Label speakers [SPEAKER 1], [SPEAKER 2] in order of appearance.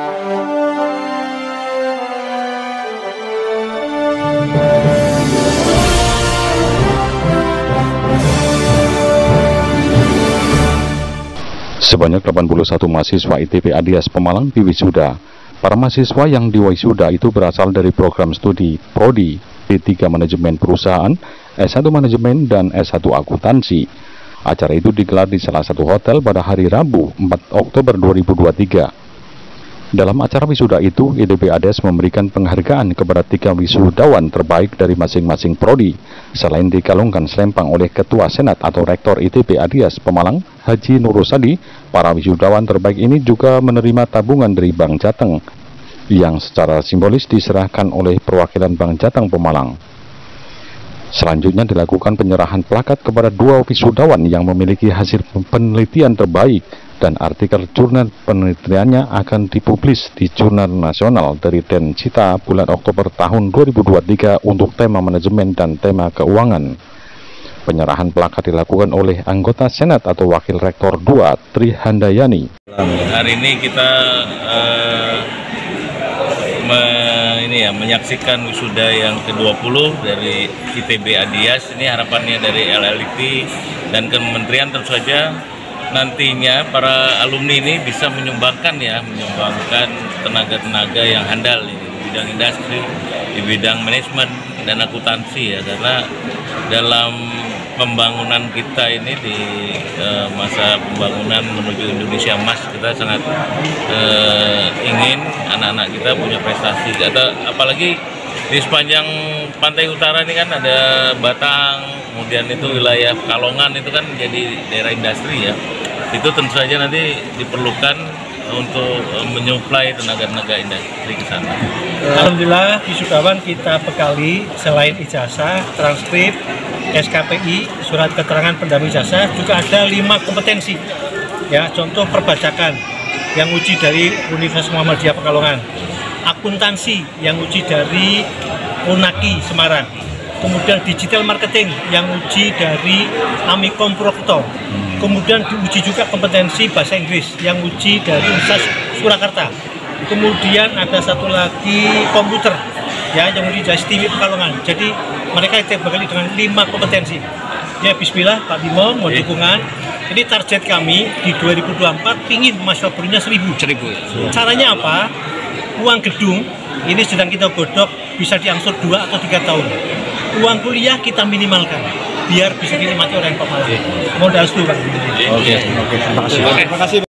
[SPEAKER 1] Sebanyak 81 mahasiswa ITB Adias Pemalang diwisuda. Para mahasiswa yang diwisuda itu berasal dari program studi Prodi, D3 Manajemen Perusahaan, S1 Manajemen, dan S1 Akuntansi. Acara itu digelar di salah satu hotel pada hari Rabu, 4 Oktober 2023. Dalam acara wisuda itu, ITB Adias memberikan penghargaan kepada 3 wisudawan terbaik dari masing-masing prodi. Selain dikalungkan selempang oleh Ketua Senat atau Rektor ITB Adias Pemalang, Haji Nurusadi, para wisudawan terbaik ini juga menerima tabungan dari Bank Jateng, yang secara simbolis diserahkan oleh perwakilan Bank Jateng Pemalang. Selanjutnya dilakukan penyerahan plakat kepada 2 wisudawan yang memiliki hasil penelitian terbaik, dan artikel jurnal penelitiannya akan dipublis di Jurnal Nasional dari Dencita bulan Oktober tahun 2023 untuk tema manajemen dan tema keuangan. Penyerahan plakat dilakukan oleh anggota Senat atau Wakil Rektor 2, Tri Handayani.
[SPEAKER 2] Hari ini kita menyaksikan wisuda yang ke-20 dari ITB Adias. Ini harapannya dari LLIP dan Kementerian tentu saja nantinya para alumni ini bisa menyumbangkan tenaga-tenaga yang handal di bidang industri, di bidang manajemen dan akuntansi ya, karena dalam pembangunan kita ini di masa pembangunan menuju Indonesia Emas, kita sangat ingin anak-anak kita punya prestasi. Apalagi di sepanjang pantai utara ini kan ada Batang, kemudian itu wilayah Pekalongan, itu kan jadi daerah industri ya. Itu tentu saja nanti diperlukan untuk menyuplai tenaga-tenaga industri ke sana.
[SPEAKER 3] Alhamdulillah wisudawan kita bekali selain ijazah, transkrip, SKPI, surat keterangan pendamping ijazah, juga ada 5 kompetensi. Ya, contoh perbajakan yang uji dari Universitas Muhammadiyah Pekalongan, akuntansi yang uji dari Unaki Semarang, kemudian digital marketing yang uji dari Amikom Purwokerto, kemudian diuji juga kompetensi bahasa Inggris yang uji dari Universitas Surakarta, kemudian ada satu lagi komputer ya yang uji dari STIMI Pekalongan. Jadi mereka dibekali dengan 5 kompetensi. Ya bismillah Pak Bimo, mohon dukungan. Ini target kami di 2024 pingin mahasiswa barunya 1000. Caranya apa? Uang gedung ini sedang kita godok bisa diangsur 2 atau 3 tahun. Uang kuliah kita minimalkan biar bisa dinikmati orang Pemalang. Mohon restu Pak.
[SPEAKER 1] Oke, terima kasih.